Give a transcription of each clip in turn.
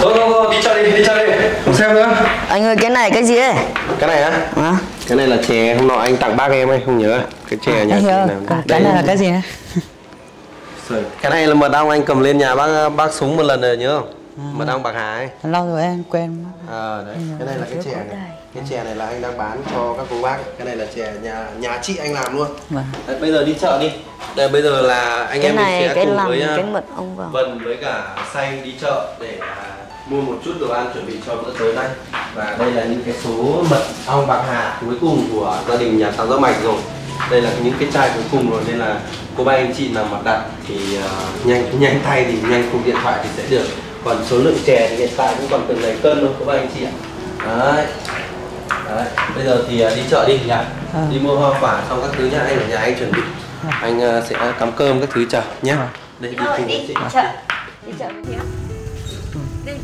Rồi, đi chợ đi, không xem nữa. Anh ơi, cái này cái gì ấy? Cái này á? À? Cái này là chè hôm nọ anh tặng bác em ấy, không nhớ. Cái chè ở nhà chị nào. Cái này là cái gì ấy? Cái này là mật ong anh cầm lên nhà bác Súng một lần rồi nhớ không? Mật ong Bạc Hà ấy. Lâu rồi em quên. Đấy, cái này là cái chè này. Cái chè này là anh đang bán cho các cô bác. Cái này là chè nhà chị anh làm luôn. Đấy, bây giờ đi chợ đi. Đây bây giờ là anh em mình sẽ cùng với cái mật ong vào. Vân với cả Xanh đi chợ để mua một chút đồ ăn chuẩn bị cho bữa tối nay. Và đây là những cái số mật ong Bạc Hà cuối cùng của gia đình nhà Tào Rau Mạch rồi. Đây là những cái chai cuối cùng rồi nên là cô bác anh chị nào mà đặt thì nhanh tay thì nhanh cùng điện thoại thì sẽ được. Còn số lượng chè thì hiện tại cũng còn từng này cân thôi cô bác anh chị ạ. Đấy. Bây giờ thì đi chợ đi nhá. Đi mua hoa quả xong các thứ nhá, anh ở nhà anh chuẩn bị. Anh sẽ cắm cơm các thứ chờ nhé. Đây đi cùng với chị. Chợ. Đi chợ với chị á. Đi.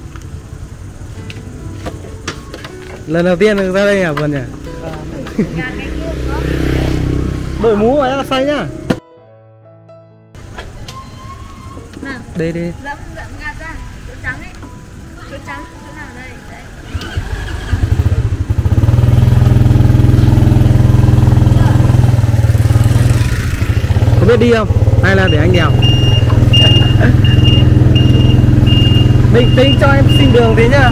Lần đầu tiên được ra đây à Vân nhỉ? Đội mũ vào cho Xanh nhá. Đây đi. Dẫm gạt ra, chỗ trắng ấy. Chỗ trắng, chỗ nào đây? Đấy. Có biết đi không? Hay là để anh đèo? Bình tĩnh cho em xin đường tí nhá.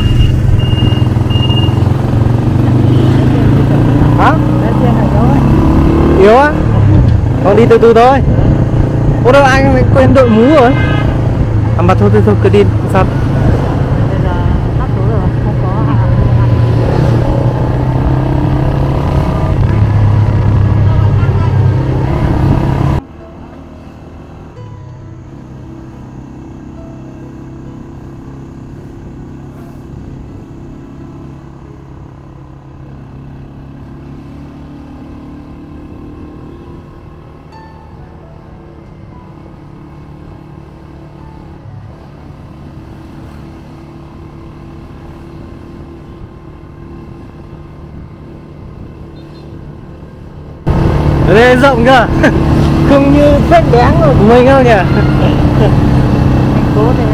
Hả? Yếu á? Con đi từ từ thôi. Ủa đâu anh quên đội mũ rồi. À mà thôi cứ đi sao? Bây giờ tắt tối rồi, không có ở đây rộng cơ. Không như phách đáng của mình đâu nhỉ. thành phố thì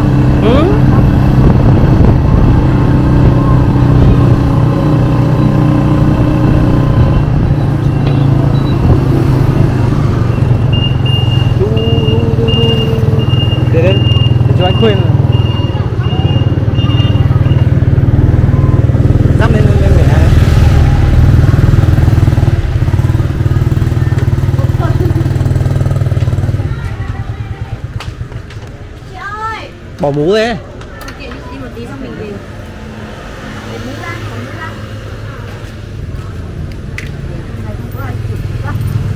để cho anh khuyên. Dắt lên để bỏ mũ đấy. Đi một tí xong mình về. Để mũ ra, bỏ mũ ra. Này không có ai chụp quá.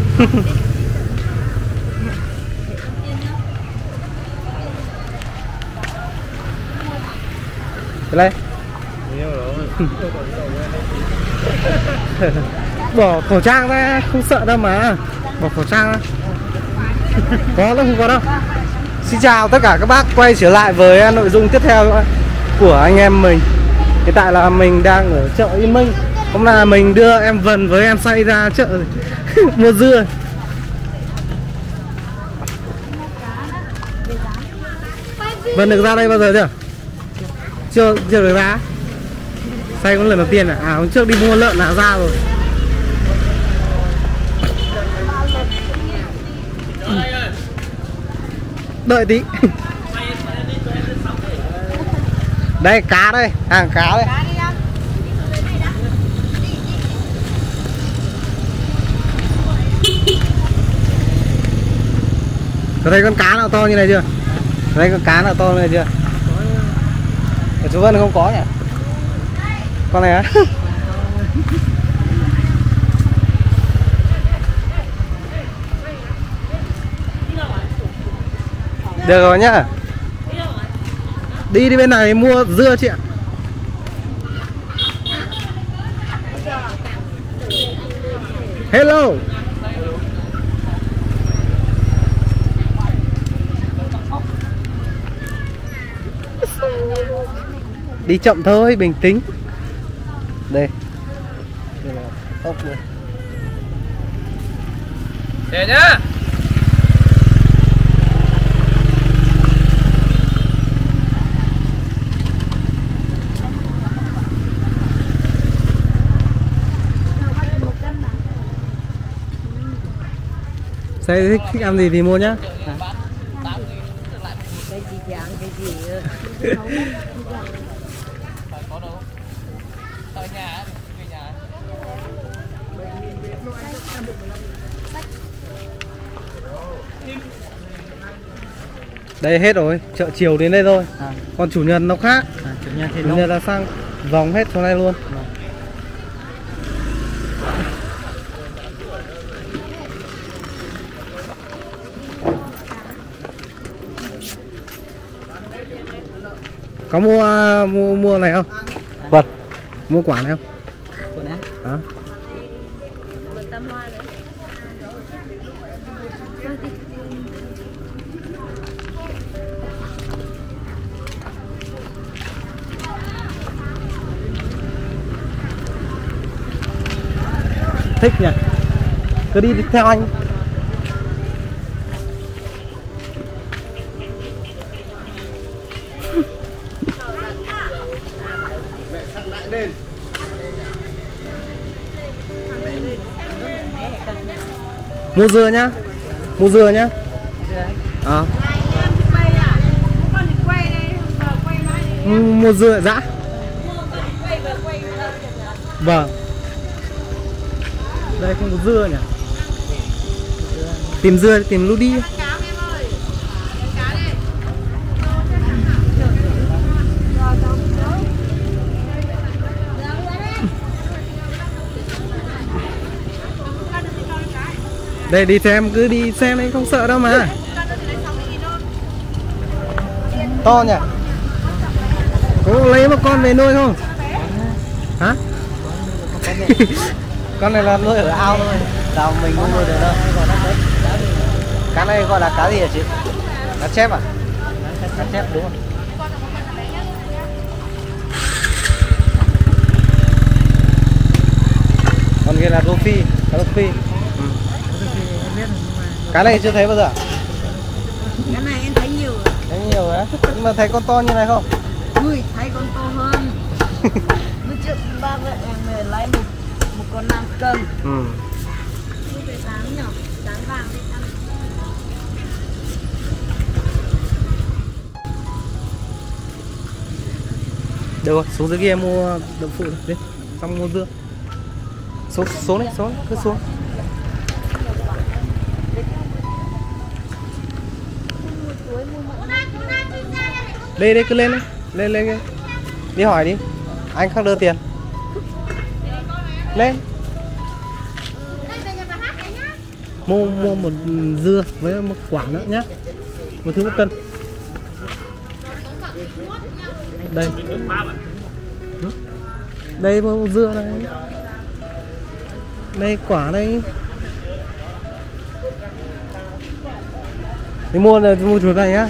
Đây. Bỏ khẩu trang ra, không sợ đâu mà. Bỏ khẩu trang ra. Có đâu, không có đâu. Xin chào tất cả các bác, quay trở lại với nội dung tiếp theo của anh em mình. Hiện tại là mình đang ở chợ Yên Minh. Hôm nay mình đưa em Vân với em Say ra chợ mua dưa. Vân được ra đây bao giờ chưa? Chưa được ra. Say có lần đầu tiên à? À hôm trước đi mua lợn đã ra rồi. Đợi tí. Đây cá đây, hàng cá đây. Có thấy con cá nào to như này chưa? Có thấy con cá nào to như này chưa? Ở chú Vân không có nhỉ? Con này á? Được rồi nhá. Đi bên này mua dưa chị ạ. Hello. Đi chậm thôi, bình tĩnh. Đây. Đây là ốc này. Để nhá. Xe thích ăn gì thì mua nhá. Cái gì thì ăn cái gì. Đây hết rồi, chợ chiều đến đây thôi. Còn chủ nhật nó khác. Chủ nhật là sang vòng hết chỗ này luôn. Có mua này không? Vật. Mua quả này không? Của nè. Hả? Thích nhỉ? Cứ đi theo anh. Mua dưa nhá. Mua dưa nhá. Mua dưa dã. Vâng. Đây không có dưa nhỉ? Tìm dưa, tìm lúc đi. Đây đi xem, cứ đi xem đấy, không sợ đâu mà. To nhỉ? Có lấy một con về nuôi không? Hả? Con này là nuôi ở ao thôi, đào mình không nuôi được đâu. Cá này gọi là cá gì hả chị? Cá chép à? Cá chép đúng không? Còn kia là rô phi, cá rô phi. Cá này chưa thấy bao giờ? Cái này em thấy nhiều. Thấy nhiều á, nhưng mà thấy con to như này không? Ui, thấy con to hơn. Bữa trước ba vợ em lấy một con 5 cân. Dán nhỏ, dán vàng đấy ăn. Được rồi, xuống dưới kia mua đậu phụ đi, xong mua dưa. Xuống đấy, cứ xuống. Đây cứ lên đi. Lên. Đi hỏi đi. Anh khác đưa tiền. Lên. Mua một dưa với một quả nữa nhá. Một thứ 1 cân. Đây. Đây một dưa này. Đây quả đây. Đi mua chuột này nhá.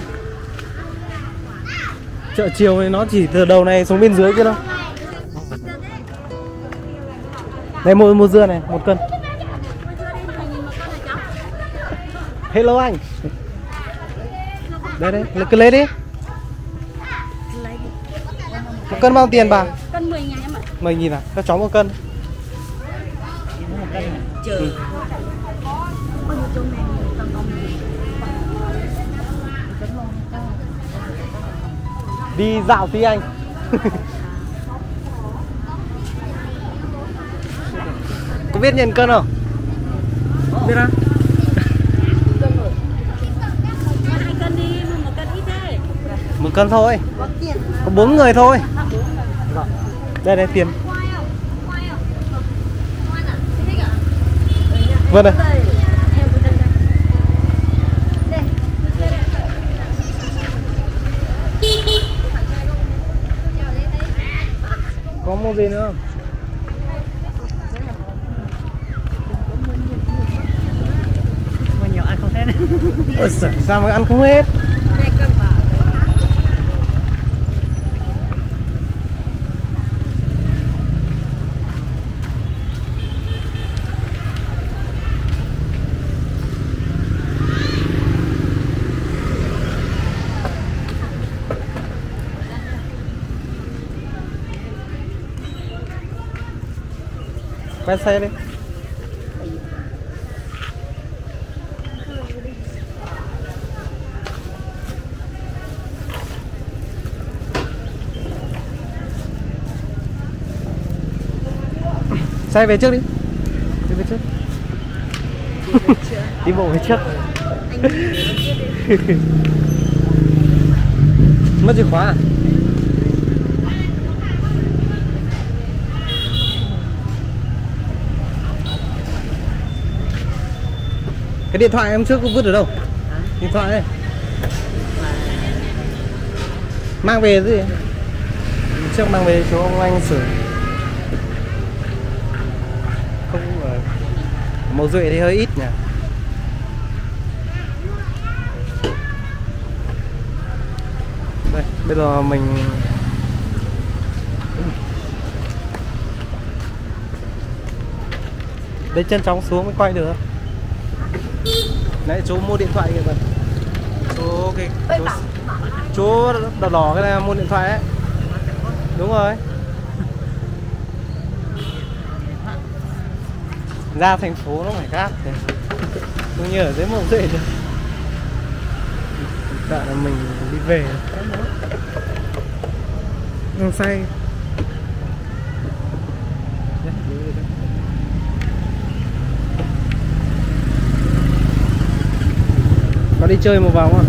Chợ chiều này nó chỉ từ đầu này xuống bên dưới kia đâu. Đây mua dưa này 1 cân. Hello anh. Đây cứ lấy đi. 1 cân bao tiền bà? Cân 10.000 em ạ. 10.000 à? Cho cháu 1 cân. Chờ. Đi dạo tí anh. Có biết nhận cân không? Biết không? 2 cân đi, 1 cân ít thế. 1 cân thôi. Có 4 người thôi. Đây tiền. Vâng đây. Có mua gì nữa không? Mà nhỏ ăn không hết. Sao mà ăn không hết? Quay xe đi. Xe về trước đi. Đi về trước. Đi bộ về trước. Mất chìa khóa à? Cái điện thoại em trước có vứt ở đâu? Điện thoại đây. Mang về gì? Trước mang về cho ông anh sửa. Không màu duệ thì hơi ít nhỉ. Đây, bây giờ mình đây chân chóng xuống mới quay được. Nãy chú mua điện thoại kìa bạn. Chú đỏ đỏ cái này mua điện thoại ấy. Đúng rồi. Ra thành phố nó phải khác thế. Không như ở dưới mộng dậy được. Tại là mình đi về. Đang say. Có đi chơi một vòng không?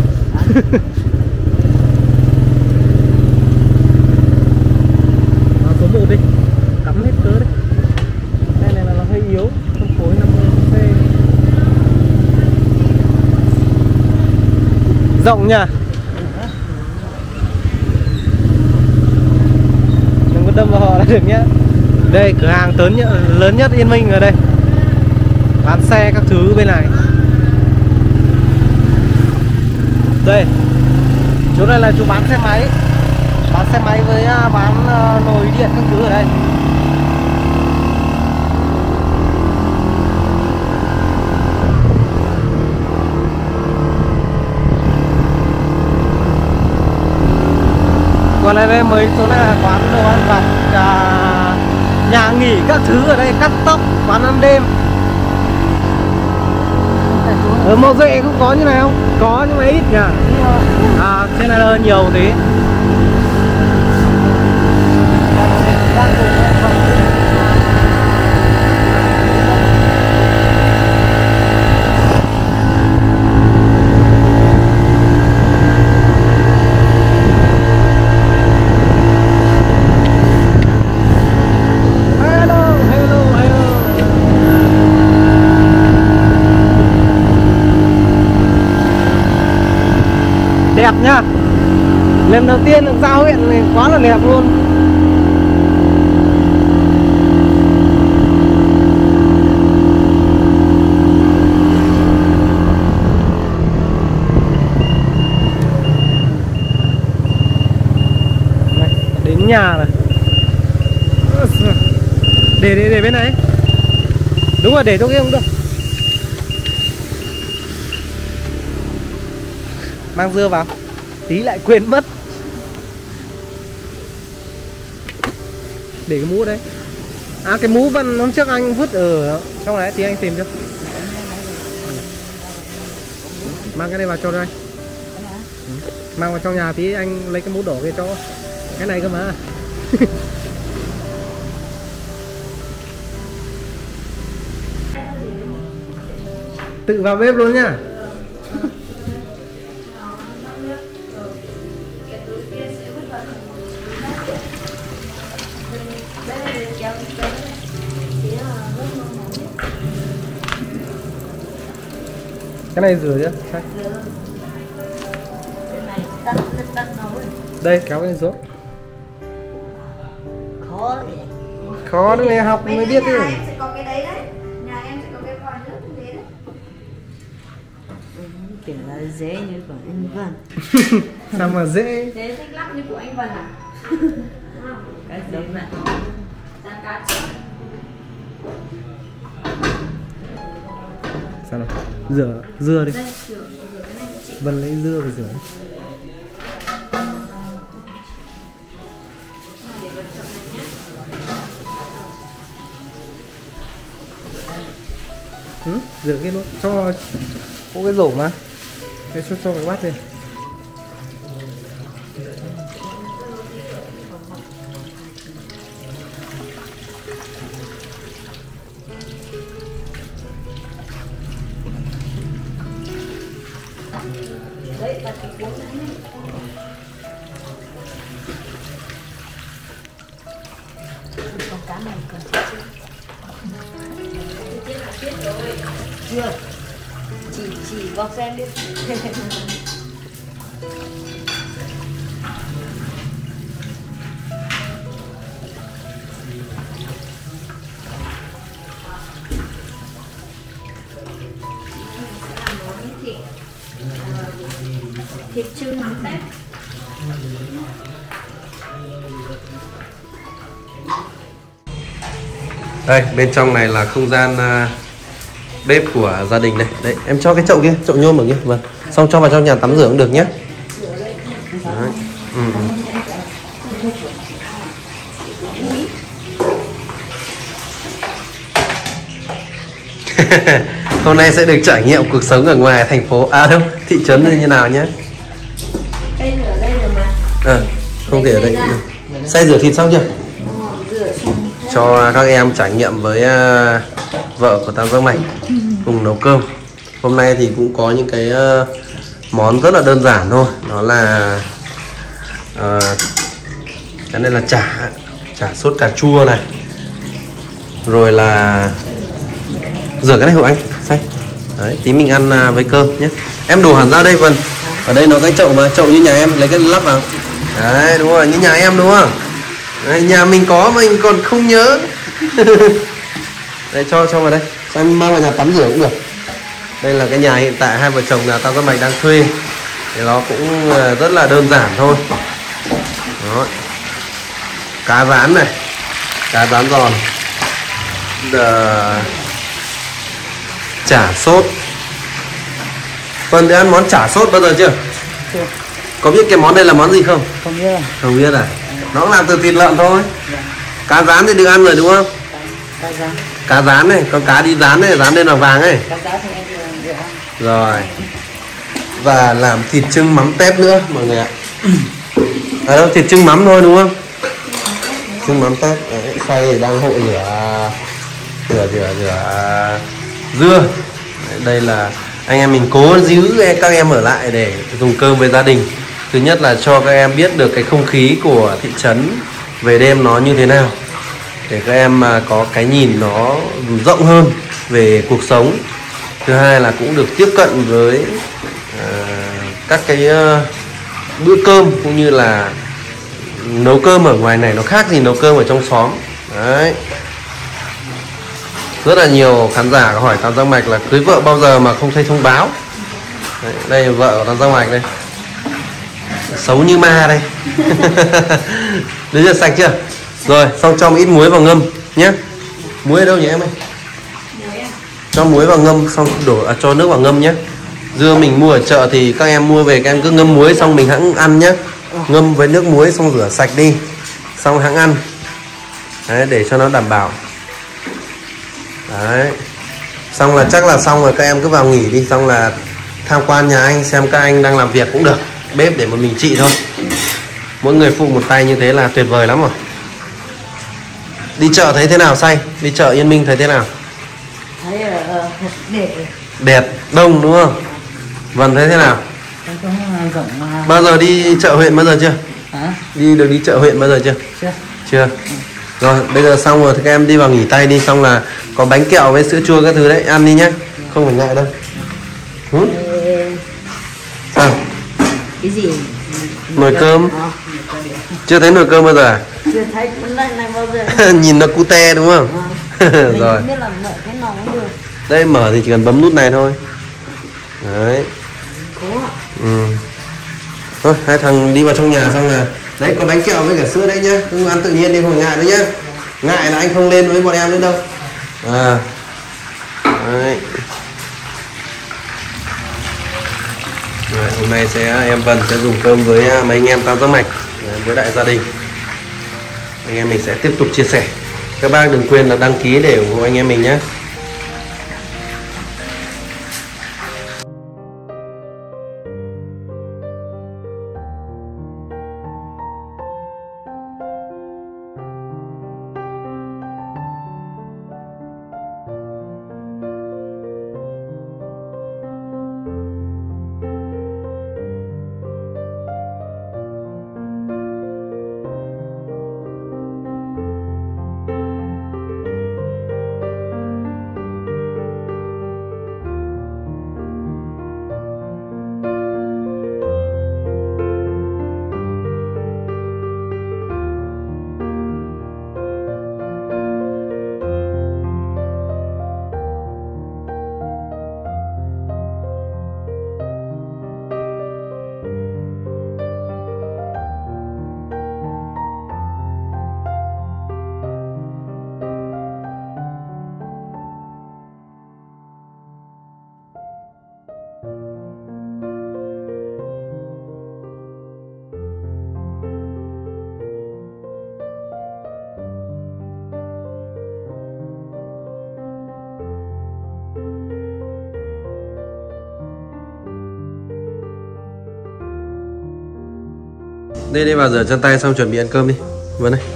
Số 1 đi. Cắm hết cớ đấy. Đây này là nó hơi yếu. Phân phối 50cc. Rộng nha. Đừng có đâm vào họ là được nhá. Đây cửa hàng lớn nhất Yên Minh ở đây. Bán xe các thứ bên này. Đây, chỗ này là chỗ bán xe máy. Bán xe máy với bán nồi điện các thứ ở đây. Còn đây mấy chỗ này là quán đồ ăn vặt, nhà nghỉ các thứ ở đây, cắt tóc, quán ăn đêm. Ở Mộ Duệ không có như này không? Có nhưng mà ít nhỉ. À, trên này là nhiều tí. Đẹp nhá. Lần đầu tiên được ra huyện này quá là đẹp luôn. Này, đến nhà này. Để bên này. Đúng rồi, để chỗ kia không được. Mang dưa vào. Tí lại quên mất. Để cái mũ đấy. À cái mũ vẫn hôm trước anh vứt ở trong đấy thì anh tìm cho. Mang cái này vào cho đây. Mang vào trong nhà tí anh lấy cái mũ đỏ kia cho. Cái này cơ mà. Tự vào bếp luôn nhá. Cái này rửa chưa? Đây kéo cái này xuống. Khó nữa này học mới biết chứ. Nhà em sẽ có cái đấy đấy. Nhà em sẽ có cái vòi nước như thế đấy. Kiểu là dễ như của anh Vân. Sao mà dễ? Thế thích lắm như của anh Vân à? Cái giống này. Sao nào? Rửa dưa đi. Vân lấy dưa và rửa. Rửa cái luôn. Cho có cái rổ mà. Cái cho cái bát đi. rán này cần chưa, chỉ bọc xem đi. Thịt trưng mắm tép. Đây, bên trong này là không gian bếp của gia đình này. Đấy, em cho cái chậu kia, chậu nhôm ở kia. Vâng. Xong cho vào trong nhà tắm rửa cũng được nhé. Đấy. Ừ. Hôm nay sẽ được trải nghiệm cuộc sống ở ngoài thành phố, à đâu, thị trấn như nào nhé. Đây rửa đây rồi mà. Không thể ở đây. Xay rửa thịt xong chưa? Rửa xong. Cho các em trải nghiệm với vợ của Tam Giác Mạch cùng nấu cơm. Hôm nay thì cũng có những cái món rất là đơn giản thôi. Đó là cái này là chả sốt cà chua này. Rồi là rửa cái này hộ anh xay. Đấy, tí mình ăn với cơm nhé. Em đổ hẳn ra đây Vân. Ở đây nó cái chậu mà, chậu như nhà em, lấy cái lắp vào. Đấy, đúng rồi, như nhà em đúng không? Đấy, nhà mình có mà mình còn không nhớ. Đây, cho vào đây. Sao em mang vào nhà tắm rửa cũng được. Đây là cái nhà hiện tại hai vợ chồng là Tam Giác Mạch đang thuê. Thì nó cũng rất là đơn giản thôi. Đó. Cá rán này, cá rán giòn, chả sốt. Vân đã ăn món chả sốt bao giờ chưa? Chưa. Có biết cái món này là món gì không? Không biết. Không biết à? Nó cũng làm từ thịt lợn thôi. Cá rán thì được ăn rồi đúng không? Cá rán này, con cá đi rán này, rán lên là vàng ấy. Rồi. Và làm thịt trưng mắm tép nữa mọi người ạ. À đâu, thịt trưng mắm thôi đúng không? Trưng mắm tép. Đấy, xay đang hộ rửa dưa. Đấy, đây là anh em mình cố giữ các em ở lại để dùng cơm với gia đình. Thứ nhất là cho các em biết được cái không khí của thị trấn về đêm nó như thế nào, để các em có cái nhìn nó rộng hơn về cuộc sống. Thứ hai là cũng được tiếp cận với các cái bữa cơm, cũng như là nấu cơm ở ngoài này nó khác gì nấu cơm ở trong xóm. Đấy. Rất là nhiều khán giả hỏi Tam Giác Mạch là cưới vợ bao giờ mà không thấy thông báo. Đấy, đây là vợ của Tam Giác Mạch đây, xấu như ma đây. Đấy giờ sạch chưa? Rồi, xong cho một ít muối vào ngâm nhé. Muối ở đâu nhỉ em ơi? Cho muối vào ngâm, xong cho nước vào ngâm nhé. Dưa mình mua ở chợ thì các em mua về các em cứ ngâm muối xong mình hãng ăn nhé. Ngâm với nước muối xong rửa sạch đi, xong hãng ăn. Đấy, để cho nó đảm bảo. Đấy. Xong là chắc là xong rồi, các em cứ vào nghỉ đi. Xong là tham quan nhà anh xem các anh đang làm việc cũng được. Bếp để mà mình trị thôi. Mỗi người phụ một tay như thế là tuyệt vời lắm rồi. Đi chợ thấy thế nào Say? Đi chợ Yên Minh thấy thế nào? Thấy đẹp. Đẹp, đông đúng không? Vân thấy thế nào? Bao giờ đi chợ huyện bao giờ chưa? Hả? Đi chợ huyện bao giờ chưa? Chưa. Rồi, bây giờ xong rồi thì các em đi vào nghỉ tay đi. Xong là có bánh kẹo với sữa chua các thứ đấy, ăn đi nhé. Không phải ngại đâu. Sao? Cái gì? Nồi cơm. Chưa thấy nồi cơm bao giờ à? Chưa thấy cái này bao giờ. Nhìn nó cute đúng không? Rồi. Biết là mở cái nòng cũng được. Đây, mở thì chỉ cần bấm nút này thôi. Đấy. Thôi, hai thằng đi vào trong nhà xong là đấy, có bánh kẹo với cả sữa đấy nhá. Cứ ăn tự nhiên đi, không phải ngại nữa nhá. Ngại là anh không lên với bọn em nữa đâu. Đấy. Rồi, hôm nay em Vân sẽ dùng cơm với mấy anh em Tam Giác Mạch, với đại gia đình. Anh em mình sẽ tiếp tục chia sẻ. Các bác đừng quên là đăng ký để ủng hộ anh em mình nhé. Thế đi vào rửa chân tay xong chuẩn bị ăn cơm đi. Vâng đây.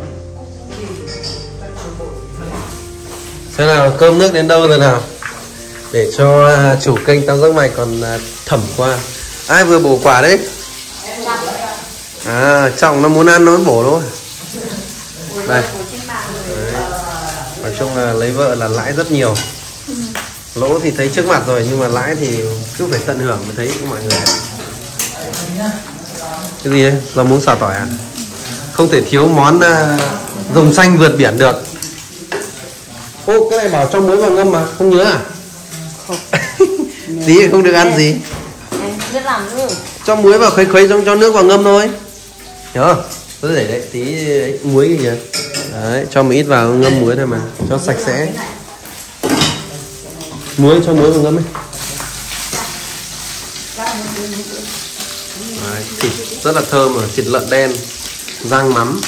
Thế nào, cơm nước đến đâu rồi nào? Để cho chủ kênh Tam Giác Mạch còn thẩm qua. Ai vừa bổ quả đấy? À, Trọng nó muốn ăn nó bổ thôi. Đây. Đấy. Nói chung là lấy vợ là lãi rất nhiều. Lỗ thì thấy trước mặt rồi, nhưng mà lãi thì cứ phải tận hưởng mới thấy mọi người. Cái gì đấy? Rau muống xào tỏi à? Không thể thiếu món rồng xanh vượt biển được. Ô, cái này bảo cho muối vào ngâm mà, không nhớ à? Không. Tí không được ăn gì. Em biết làm nữa. Cho muối vào khuấy khuấy cho nước vào ngâm thôi. Hiểu không? Cứ để đấy, tí đấy, muối kìa. Đấy, cho một ít vào ngâm muối thôi mà, cho sạch sẽ. Muối, cho muối vào ngâm ấy. Đấy, thịt rất là thơm rồi, thịt lợn đen, rang mắm.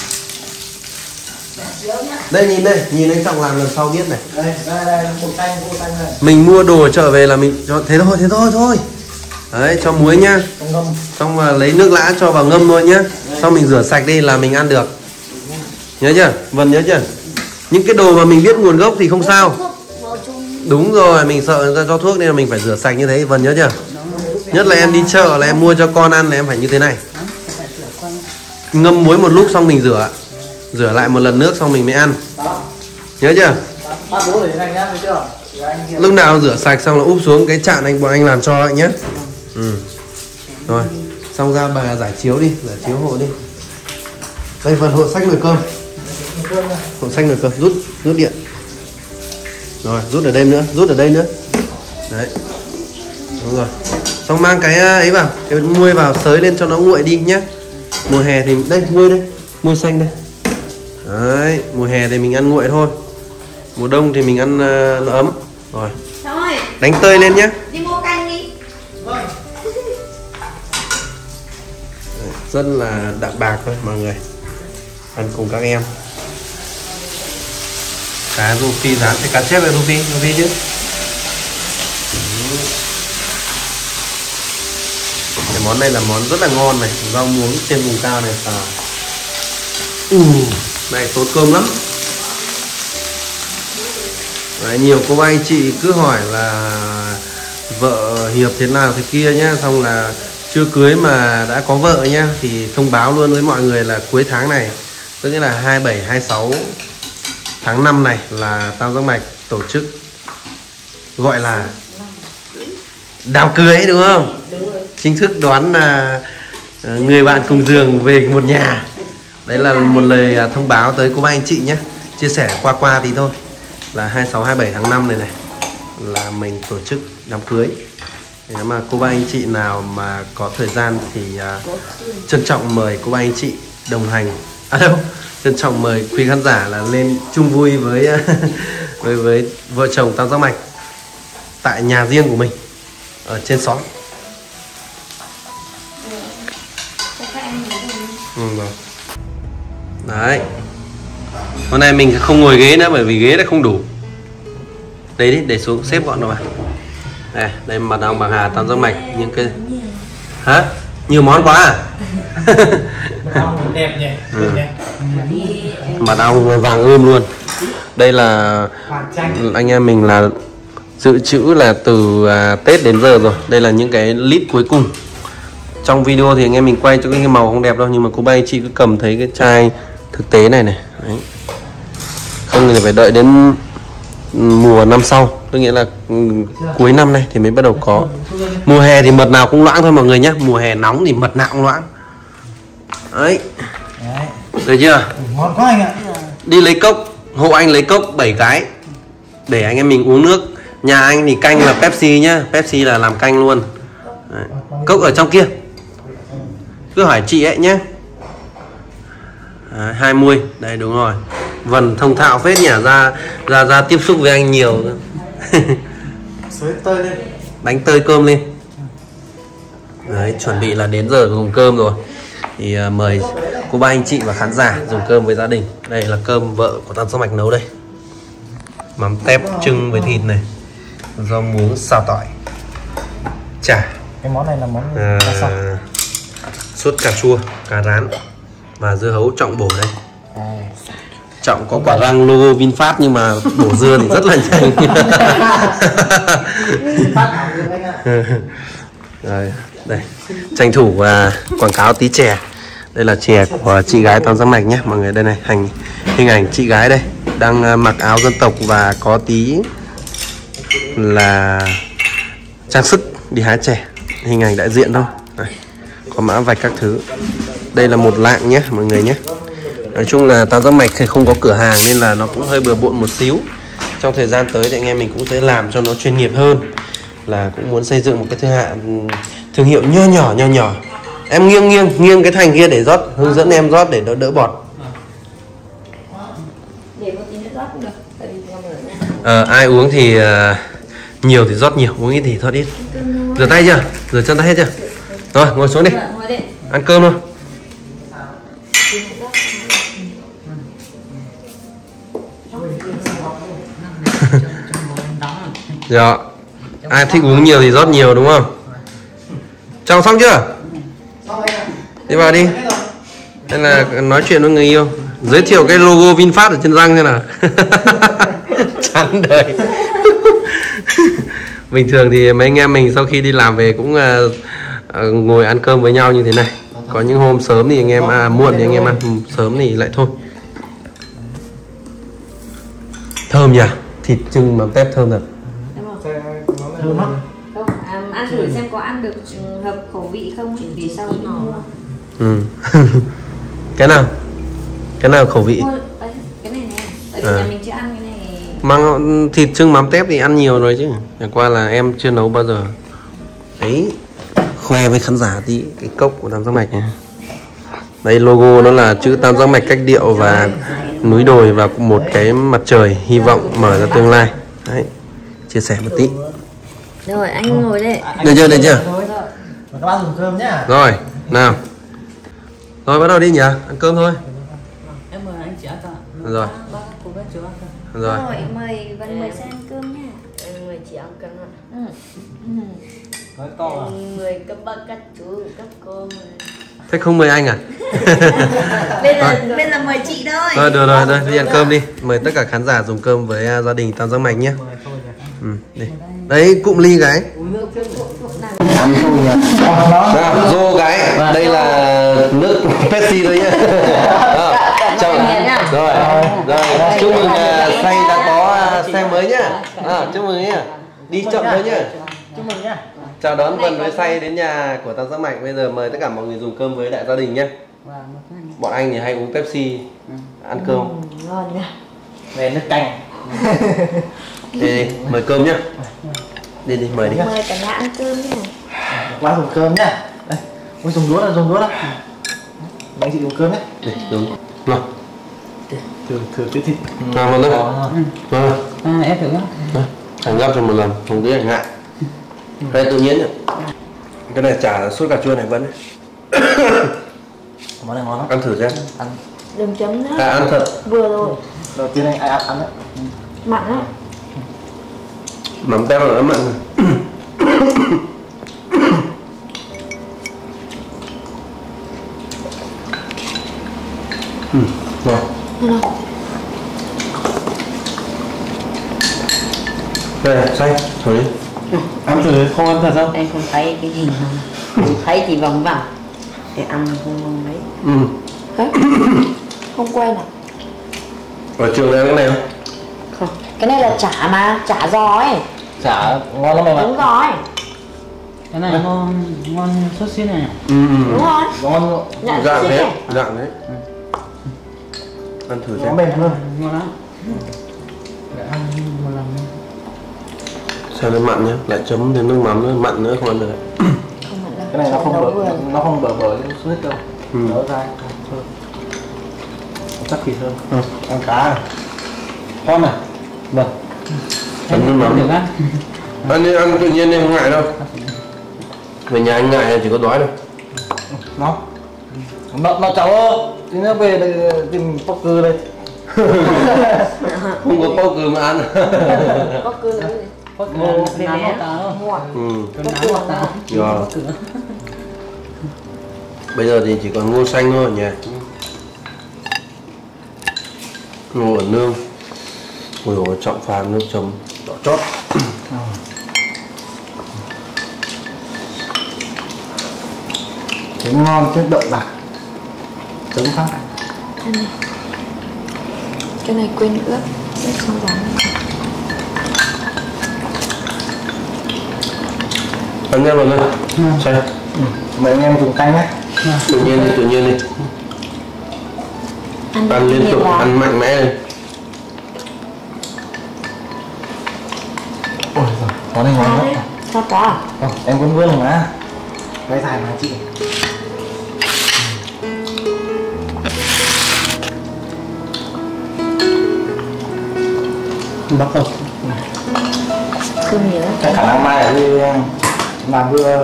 Đây nhìn anh Trọng làm lần sau biết này. Đây, củ xanh này. Mình mua đồ ở chợ về là mình cho thế thôi. Đấy, cho muối nhá. Xong mà lấy nước lã cho vào ngâm thôi nhá. Xong mình rửa sạch đi là mình ăn được. Nhớ chưa? Vân nhớ chưa? Những cái đồ mà mình biết nguồn gốc thì không sao. Đúng rồi, mình sợ người ta cho thuốc nên là mình phải rửa sạch như thế. Vân nhớ chưa? Nhất là em đi chợ là em mua cho con ăn là em phải như thế này. Ngâm muối một lúc xong mình rửa. Rửa lại một lần nước xong mình mới ăn. Nhớ chưa? Lúc nào rửa sạch xong là úp xuống cái chạn bọn anh làm cho lại nhé. Rồi, xong ra bà giải chiếu đi, giải chiếu hộ đi. Đây phần hộ sách nồi cơm. Hộ sách nồi cơm, rút điện. Rồi, rút ở đây nữa, Đấy. Đúng rồi. Xong mang cái ấy vào, cái muôi vào xới lên cho nó nguội đi nhé. Mùa hè thì đây, muôi xanh đây. Đấy, mùa hè thì mình ăn nguội thôi. Mùa đông thì mình ăn nó ấm. Rồi. Đánh tơi lên nhé. Đi mua canh đi. Rất là đạm bạc thôi mọi người. Ăn cùng các em. Cá rô phi rán, cá chép hay rô phi chứ. Cái món này là món rất là ngon này, rau muống trên vùng cao này. Này tốn cơm lắm. Đấy, nhiều cô bác anh chị cứ hỏi là vợ Hiệp thế nào thế kia nhá, xong là chưa cưới mà đã có vợ nhá, thì thông báo luôn với mọi người là cuối tháng này, tức là 27, 26 tháng 5 này là Tam Giác Mạch tổ chức gọi là đám cưới, đúng không? Chính thức đón là người bạn cùng giường về một nhà. Đấy là một lời thông báo tới cô bác anh chị nhé. Chia sẻ qua tí thôi. Là 26, 27 tháng 5 này là mình tổ chức đám cưới. Nếu mà cô bác anh chị nào mà có thời gian thì trân trọng mời cô bác anh chị đồng hành. Trân trọng mời quý khán giả là lên chung vui với với vợ chồng Tam Giác Mạch tại nhà riêng của mình ở trên xóm. Rồi. Đấy. Hôm nay mình không ngồi ghế nữa bởi vì ghế đã không đủ. Đấy đi, để xuống xếp gọn rồi mà. Đây mật ong bạc hà Tam Giác Mạch, những cái hả? Nhiều món quá à? Đẹp nhỉ. Mật ong vàng ươm luôn. Đây là anh em mình là dự trữ là từ Tết đến giờ rồi. Đây là những cái lít cuối cùng. Trong video thì anh em mình quay cho cái màu không đẹp đâu, nhưng mà cô bác anh chị cứ cầm thấy cái chai thực tế này. Đấy. Không thì phải đợi đến mùa năm sau, tức nghĩa là cuối năm này thì mới bắt đầu có. Mùa hè thì mật nào cũng loãng thôi mọi người nhé. Mùa hè nóng thì mật nào cũng loãng. Đấy. Được chưa? Ngon quá anh ạ. Đi lấy cốc, hộ anh lấy cốc 7 cái để anh em mình uống nước. Nhà anh thì canh là Pepsi nhá, Pepsi là làm canh luôn. Đấy. Cốc ở trong kia. Cứ hỏi chị ấy nhé. 20. Đây đúng rồi. Vần thông thạo phết nhỉ, ra tiếp xúc với anh nhiều. Xới tơi lên. Đánh tơi cơm lên. Đấy, chuẩn bị là đến giờ dùng cơm rồi. Thì mời cô bác anh chị và khán giả dùng cơm với gia đình. Đây là cơm vợ của Tam Giác Mạch nấu đây. Mắm tép trưng với thịt này, rau muống xào tỏi, chả. Cái món này là món sốt cà chua, cà rán và dưa hấu Trọng bổ đây. Trọng có quả răng logo VinFast nhưng mà bổ dưa thì rất là nhanh. Rồi, đây tranh thủ quảng cáo tí chè. Đây là chè của chị gái Tam Giác Mạch nhé mọi người. Đây này, hình ảnh chị gái đây đang mặc áo dân tộc và có tí là trang sức đi hái chè, hình ảnh đại diện thôi. Đây, có mã vạch các thứ. Đây là một lạng nhé mọi người nhé. Nói chung là Tam Giác Mạch thì không có cửa hàng nên là nó cũng hơi bừa bộn một xíu. Trong thời gian tới thì anh em mình cũng sẽ làm cho nó chuyên nghiệp hơn, là cũng muốn xây dựng một cái thương hiệu nho nhỏ. Em nghiêng cái thành kia để rót, hướng dẫn em rót để nó đỡ bọt. Để một tí nữa rót cũng được. Tại vì con ở nha. Ai uống thì nhiều thì rót nhiều, uống ít thì rót ít. Rửa tay chưa? Rửa chân tay hết chưa? Rồi ngồi xuống đi. Ngồi đi. Ăn cơm thôi. Dạ. Ai thích uống nhiều thì rót nhiều đúng không? Chồng xong chưa? Đi vào đi. Đây là nói chuyện với người yêu. Giới thiệu cái logo VinFast ở trên răng thế nào. Chán đời. Bình thường thì mấy anh em mình sau khi đi làm về cũng ngồi ăn cơm với nhau như thế này. Có những hôm sớm thì anh em muộn thì anh em ăn, sớm thì lại thôi. Thơm nhỉ? Thịt trưng mắm tép thơm thật. Thơm lắm. Không, ăn thử xem có ăn được hợp khẩu vị không ấy, vì sau đi mua. Cái nào khẩu vị? Cái này nè, tại vì nhà mình chưa ăn cái này. Mang thịt trưng mắm tép thì ăn nhiều rồi chứ. Chẳng qua là em chưa nấu bao giờ. Đấy, khoe với khán giả tí cái cốc của Tam Giác Mạch này. Đây logo nó là chữ Tam Giác Mạch cách điệu và núi đồi và một cái mặt trời hy vọng mở ra tương lai. Đấy, chia sẻ một tí. Rồi anh ngồi đây. Được chưa? Các bác dùng cơm nhá. Rồi, nào. Rồi bắt đầu đi nhỉ? Ăn cơm thôi. Em mời anh chị ăn ạ. Rồi. Bác cô bác chú ăn cơm. Rồi. Mời Vân mời sang ăn cơm nha. Em mời chị ăn cơm ạ. Nói to à? Mời các bác các chú các cô mời. Thế không mời anh à? Bên là mời chị thôi. Thôi được rồi, đây đi ăn cơm đi. Mời tất cả khán giả dùng cơm với gia đình Tam Giác Mạch nhé. Đi. Đấy, cụm ly cái. Nào, rô cái. Đây là nước Pepsi thôi nhé. Rồi, chúc mừng Say đã có xe mới nhá. Chúc mừng nhá. Đi chậm thôi nhá. Chúc mừng nhá. Chào đón Vân với Say đến nhà của Tam Giác Mạch. Bây giờ mời tất cả mọi người dùng cơm với đại gia đình nhé. Bọn anh thì hay uống Pepsi, ăn cơm. Ngon nha. Về nước canh. Đi, mời cơm nhá. Đi mời đi. Mời cả nhà ăn cơm nha. Bác dùng cơm nhá. Đây, muốn dùng đũa đó. Mấy chị dùng cơm nhé. Đi, đúng. Nào. Thử cái thịt. Nào một lần. Rồi. Em thử nhá. Anh gắp cho một lần, không tí anh ngại. Đây tự nhiên nhá. Cái này chả sốt cà chua này vẫn đấy. Món này ngon lắm. Ăn thử xem. Ăn. Đừng chấm nữa. Ăn thật. Vừa rồi. Đầu tiên anh ăn đấy. Mặn á. Mắm tép là nó mặn rồi. Rồi. Đây, xay, thử đi. Ăn thử không ăn thật không? Em không thấy cái gì mà. Không thấy chỉ vòng vòng. Để ăn không mấy. Không quen à? Ở trường này cái này không? Không. Cái này là chả mà, chả giò ấy. Chả ngon lắm em ạ. Đúng rồi. Cái này ngon sốt xít này. Đúng rồi. Ngon. Dạ, Dạng xích thế, này. dạng đấy. Ăn thử Nó xem. mềm hơn. Ngon lắm. Để ăn một lần. Xem nó mặn nhá, lại chấm thêm nước mắm nữa, mặn nữa không ăn được. Không mặn đâu. Cái này nó không bở sốt đâu. Đỡ ra. Chắc thịt hơn. Ăn cá à? Ngon này. Vâng. Chấm nước mắm. Được á. Ăn đi, ăn tự nhiên đi, không ngại đâu. Về nhà anh ngại chỉ có đói thôi. Nó cháu tí nữa về đây tìm poker đây. Không có poker mà ăn. Có cư nữa. Để Nán bé. mua. Ừ. Cơm nán hoặc táo. Rồi. Bây giờ thì chỉ còn ngô xanh thôi nhỉ. Ngô ở nương. Ôi dồi, trọng pha nước chấm đỏ chót. Thế ngon chứ đậu bạc. Chấm phát. Cái này quên ướp xong rán. Ăn nhanh luôn đây. Xanh. Mấy anh em dùng canh nhé. Tự nhiên đi, tự nhiên đi. Ăn liên tục, ăn mạnh mẽ lên. Ôi giời, món này ngon lắm. Sao cả? Em cũng vương mà. Cái dài mà chị. Bắt không? Không nhớ. Cái khả năng mai ở đây làm vừa.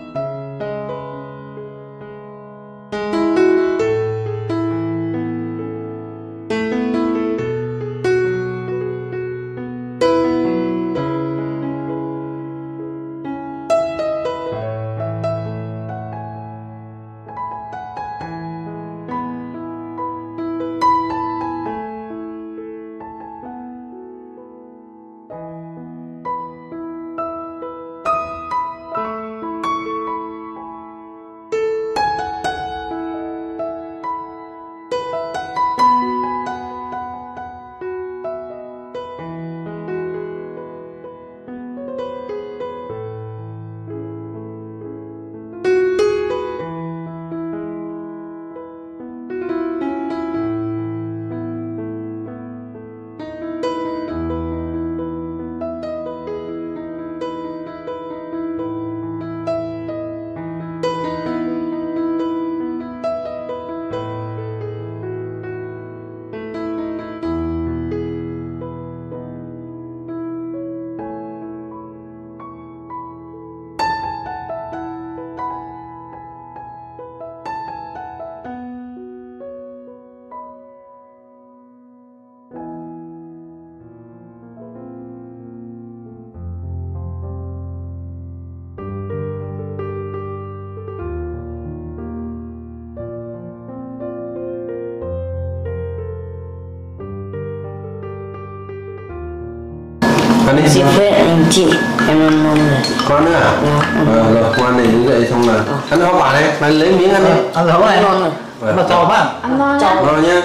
Ăn đi. Chị phết em chị em ăn ngon rồi. Con nữa à? Rồi con này đứng dậy xong là ăn hoa quả này, bạn lấy miếng ăn đi. Ăn lẩu này. Ngon rồi. Mà cho mà. Ăn ngon Cho. lắm. Ngon nhá.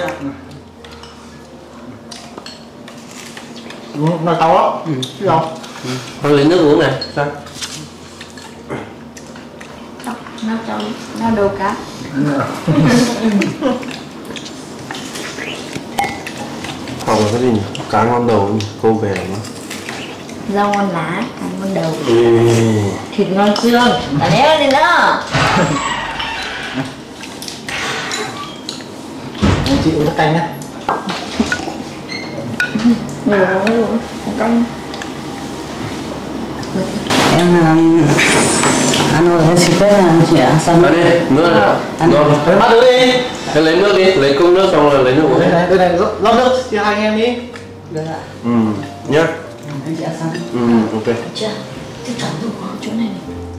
Nó to lắm. Chứ không? Con lấy nước uống này. Sao? Nó cho nó đồ cá. Hoặc là cái gì nhỉ? Cá ngon đầu nhỉ? Cô về nó. Rau ngon lá, cá ngon đầu. Ừ. Thịt ngon xương. Cả đéo lên đó. Chị uống nước canh nhé. Nhiều rồi, canh. Em ăn rồi em xin phép là chị ạ. Xong Ăn đi, nước này. Ngon. Thôi bắt đứa đi. Thế lấy nước đi, lấy cốc nước xong rồi lấy nước uống. Đây này, rót nước cho hai anh em đi. được ạ. Nhá. Anh chị ăn xong. Ok. Chưa? Cái chọn đủ ở chỗ này này.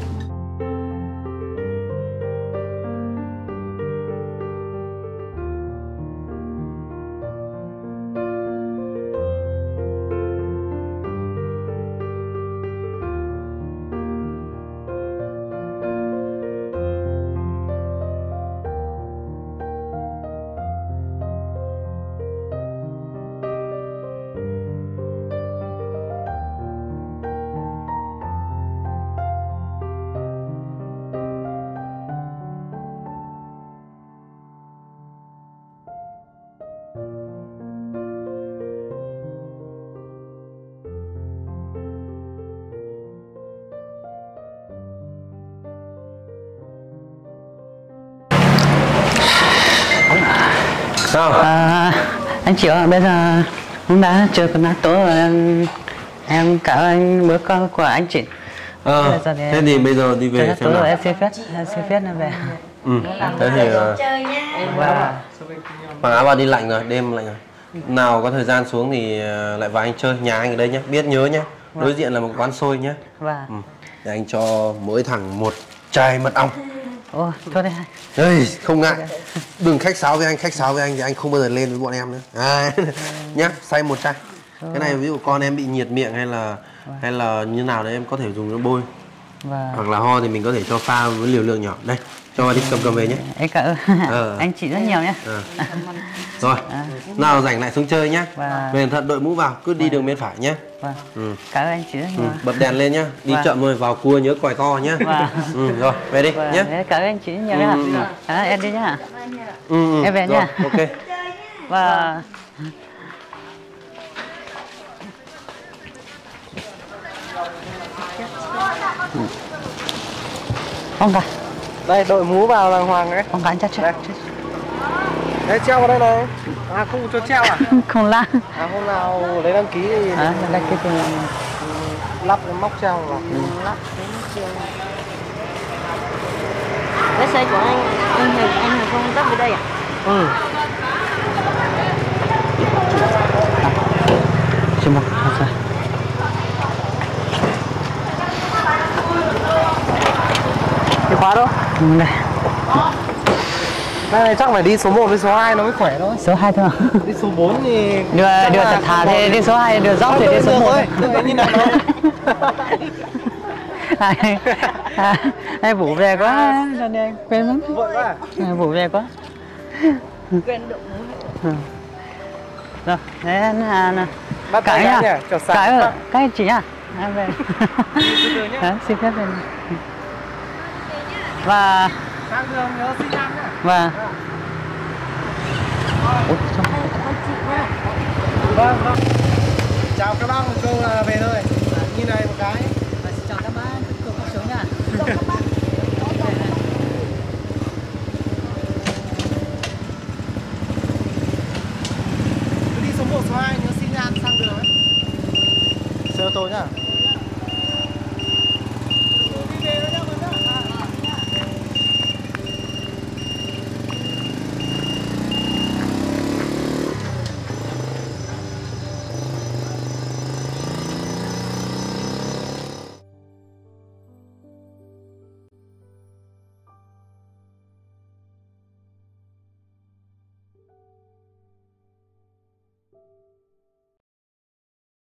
Sao? Anh Triệu ạ, bây giờ cũng đã chờ con nát tối rồi, em cảm ơn bữa cơm của anh chị. Thế thì bây giờ đi về xem nào. Em xin phép em về. Thế thì Chơi nha. Và mặc áo vào đi lạnh rồi, đêm lạnh rồi. Nào có thời gian xuống thì lại vào anh chơi, nhà anh ở đây nhé, biết nhớ nhé. Đối diện là một quán xôi nhé. và Để anh cho mỗi thằng một chai mật ong. Ồ, thôi đây. Ê, không ngại. Đừng khách sáo với anh thì anh không bao giờ lên với bọn em nữa. Nhá, xay một chai. Cái này ví dụ con em bị nhiệt miệng hay là như nào đấy em có thể dùng nó bôi. Hoặc là ho thì mình có thể cho pha với liều lượng nhỏ. Đây, cho đi cầm về nhé. Em cảm ơn. Anh chị rất nhiều nhé. Rồi, nào rảnh lại xuống chơi nhá. Về cẩn thận, đội mũ vào, cứ đi đường bên phải nhé. Cảm ơn anh chị rất nhiều. Bật đèn lên nhá, đi chậm rồi, vào cua nhớ còi to nhá. Rồi, về đi nhé. Cảm ơn anh chị rất nhiều nhé. Em đi nhá. Em về nhá. Ok. Và không cả. Đây, đội mũ vào đàng hoàng đấy. Không cả, chắc. Đấy, treo vào đây này. À, không cho treo à? Không la. À, hôm nào lấy đăng ký thì đăng ký thì lắp cái móc treo vào. Lắp cái móc treo. Cái xe của anh không tấp về đây à? Xin mời. Chìa khóa đâu? Đây. Cái này chắc phải đi số 1 với số 2 nó mới khỏe thôi. Số 2 thôi. Đi số 4 thì Đưa thật thà thì đi số 2, đưa dốc thì đi số 1. Như này thôi. Ai Vũ về quá, cho nên quên lắm. Vội quá. Vũ về quá. Quên đụng mũ. Rồi, đấy nè. Bắt tay nhá, chào sáng. Cái chị à? Em về. Xin phép về. Và Sang đường nhớ xin nhá. và Vâng. Chào các bác, một câu là về thôi. Như này một cái. chào các bác, cô có xuống nha. Cứ đi số 1, số 2 nhớ xin nhan sang đường ấy. Xe ô tô nhá.